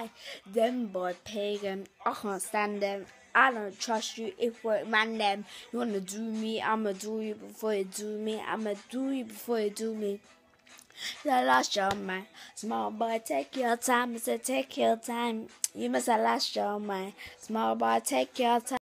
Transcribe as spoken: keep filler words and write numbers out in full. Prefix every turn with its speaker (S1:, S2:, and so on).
S1: lie. Them boy pagan, I can't stand them. I don't trust you if we're man them. You wanna do me, I'ma do you before you do me. I'ma do you before you do me. You lost your mind. Small boy, take your time. I said, take your time. You must have lost your mind. Small boy, take your time.